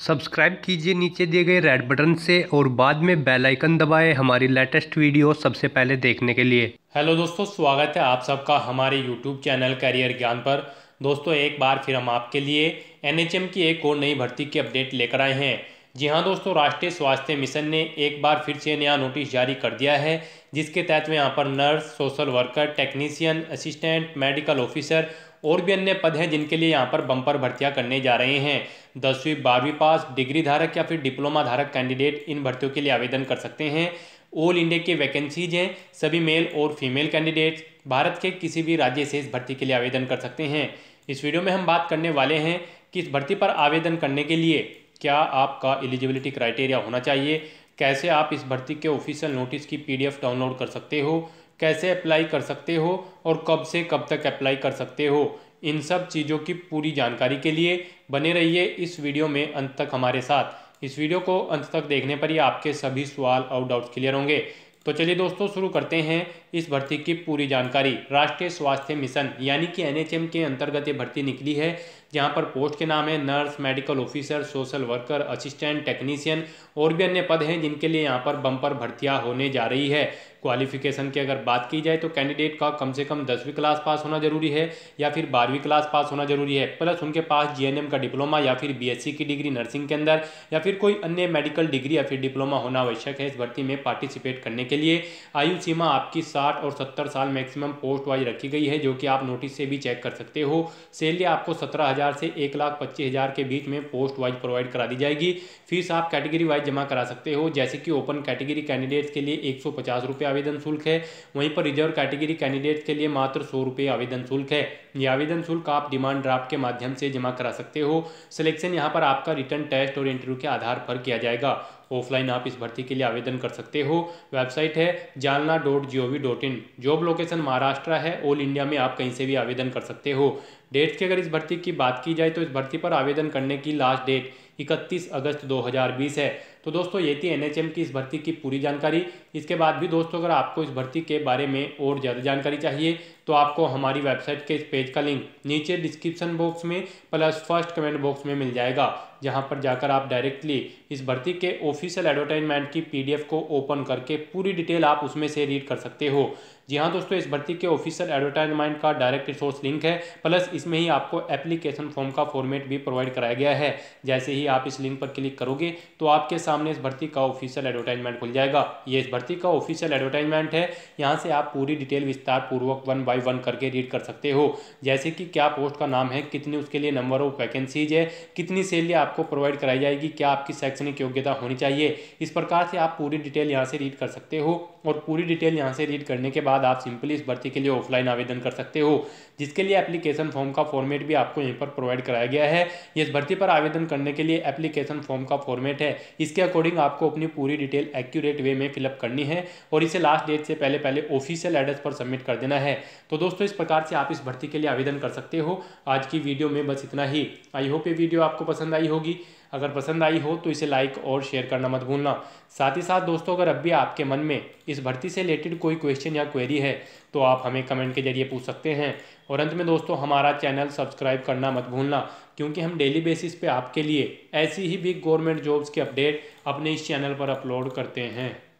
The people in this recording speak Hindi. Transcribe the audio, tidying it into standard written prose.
सब्सक्राइब कीजिए नीचे दिए गए रेड बटन से और बाद में बेल आइकन दबाएं हमारी लेटेस्ट वीडियो सबसे पहले देखने के लिए। हेलो दोस्तों, स्वागत है आप सबका हमारे यूट्यूब चैनल करियर ज्ञान पर। दोस्तों, एक बार फिर हम आपके लिए एनएचएम की एक और नई भर्ती की अपडेट लेकर आए हैं। जी हां दोस्तों, राष्ट्रीय स्वास्थ्य मिशन ने एक बार फिर से नया नोटिस जारी कर दिया है, जिसके तहत में यहाँ पर nurse, social worker, technician, assistant, medical officer और भी अन्य पद हैं जिनके लिए यहाँ पर बम्पर भर्तियाँ करने जा रहे हैं। 10वीं 12वीं पास, डिग्री धारक या फिर डिप्लोमा धारक कैंडिडेट इन भर्तियों के लिए आवेदन कर सकते हैं। ऑल इंडिया की वैकेंसीज हैं। सभी मेल और फीमेल कैंडिडेट्स भारत के किसी भी राज्य से इस भर्ती के लिए आवेदन कर सकते हैं। इस वीडियो में हम बात करने वाले हैं कि इस भर्ती पर आवेदन करने के लिए क्या आपका एलिजिबिलिटी क्राइटेरिया होना चाहिए, कैसे आप इस भर्ती के ऑफिशियल नोटिस की पीडीएफ डाउनलोड कर सकते हो, कैसे अप्लाई कर सकते हो और कब से कब तक अप्लाई कर सकते हो। इन सब चीज़ों की पूरी जानकारी के लिए बने रहिए इस वीडियो में अंत तक हमारे साथ। इस वीडियो को अंत तक देखने पर ही आपके सभी सवाल और डाउट्स क्लियर होंगे। तो चलिए दोस्तों, शुरू करते हैं इस भर्ती की पूरी जानकारी। राष्ट्रीय स्वास्थ्य मिशन यानी कि एनएचएम के अंतर्गत ये भर्ती निकली है, जहां पर पोस्ट के नाम है nurse, medical officer, social worker, assistant, technician और भी अन्य पद हैं जिनके लिए यहाँ पर बम्पर भर्तियाँ होने जा रही है। क्वालिफिकेशन की अगर बात की जाए तो कैंडिडेट का कम से कम 10वीं क्लास पास होना जरूरी है या फिर 12वीं क्लास पास होना जरूरी है, प्लस उनके पास जीएनएम का डिप्लोमा या फिर बीएससी की डिग्री नर्सिंग के अंदर या फिर कोई अन्य मेडिकल डिग्री या फिर डिप्लोमा होना आवश्यक है इस भर्ती में पार्टिसिपेट करने के लिए। आयु सीमा आपकी 60 और 70 साल मैक्सिमम पोस्ट वाइज रखी गई है, जो कि आप नोटिस से भी चेक कर सकते हो। सैलरी आपको 17,000 से 1,25,000 के बीच में पोस्ट वाइज प्रोवाइड करा दी जाएगी। फीस आप कैटेगरी वाइज जमा करा सकते हो, जैसे कि ओपन कैटेगरी कैंडिडेट्स के लिए 150 रुपये आवेदन शुल्क है, वहीं पर रिजर्व कैटेगरी कैंडिडेट्स के लिए मात्र 100 रुपये आवेदन शुल्क है। यह आवेदन शुल्क आप डिमांड ड्राफ्ट के माध्यम से जमा करा सकते हो। सिलेक्शन यहाँ पर आपका रिटर्न टेस्ट और इंटरव्यू के आधार पर किया जाएगा। ऑफलाइन आप इस भर्ती के लिए आवेदन कर सकते हो। वेबसाइट है jalna.gov.in। जॉब लोकेशन महाराष्ट्र है। ऑल इंडिया में आप कहीं से भी आवेदन कर सकते हो। डेट्स की अगर इस भर्ती की बात की जाए तो इस भर्ती पर आवेदन करने की लास्ट डेट 31 अगस्त 2020 है। तो दोस्तों, ये थी एनएचएम की इस भर्ती की पूरी जानकारी। इसके बाद भी दोस्तों, अगर आपको इस भर्ती के बारे में और ज़्यादा जानकारी चाहिए तो आपको हमारी वेबसाइट के इस पेज का लिंक नीचे डिस्क्रिप्शन बॉक्स में प्लस फर्स्ट कमेंट बॉक्स में मिल जाएगा, जहां पर जाकर आप डायरेक्टली इस भर्ती के ऑफिशियल एडवर्टाइजमेंट की पीडीएफ को ओपन करके पूरी डिटेल आप उसमें से रीड कर सकते हो। जी हाँ दोस्तों, इस भर्ती के ऑफिशियल एडवर्टाइजमेंट का डायरेक्ट रिसोर्स लिंक है, प्लस इसमें ही आपको एप्लीकेशन फॉर्म का फॉर्मेट भी प्रोवाइड कराया गया है। जैसे ही आप इस लिंक पर क्लिक करोगे तो आपके सामने इस भर्ती का ऑफिशियल एडवर्टाइजमेंट खुल जाएगा। ये इस भर्ती का ऑफिशियल एडवर्टाइजमेंट है। यहाँ से आप पूरी डिटेल विस्तार पूर्वक 1 बाय 1 करके रीड कर सकते हो, जैसे कि क्या पोस्ट का नाम है, कितनी उसके लिए नंबर ऑफ वैकेंसीज है, कितनी सैलरी आपको प्रोवाइड कराई जाएगी, क्या आपकी शैक्षणिक योग्यता होनी चाहिए। इस प्रकार से आप पूरी डिटेल यहाँ से रीड कर सकते हो और पूरी डिटेल यहाँ से रीड करने के बाद आप सिंपली इस भर्ती के लिए ऑफलाइन आवेदन कर सकते हो, जिसके लिए एप्लीकेशन फॉर्म का फॉर्मेट भी आपको यहीं पर प्रोवाइड कराया गया है। इस भर्ती पर आवेदन करने के लिए एप्लीकेशन फॉर्म का फॉर्मेट है, इसके अकॉर्डिंग आपको अपनी पूरी डिटेल एक्यूरेट वे में फिलअप करनी है और इसे लास्ट डेट से पहले पहले ऑफिशियल एड्रेस पर सबमिट कर देना है। तो दोस्तों, इस प्रकार से आप इस भर्ती के लिए आवेदन कर सकते हो। आज की वीडियो में बस इतना ही। आई होप ये वीडियो आपको पसंद आई होगी। अगर पसंद आई हो तो इसे लाइक और शेयर करना मत भूलना। साथ ही साथ दोस्तों, अगर अब भी आपके मन में इस भर्ती से रिलेटेड कोई क्वेश्चन या क्वेरी है तो आप हमें कमेंट के जरिए पूछ सकते हैं। और अंत में दोस्तों, हमारा चैनल सब्सक्राइब करना मत भूलना, क्योंकि हम डेली बेसिस पे आपके लिए ऐसी ही बिग गवर्नमेंट जॉब्स के अपडेट अपने इस चैनल पर अपलोड करते हैं।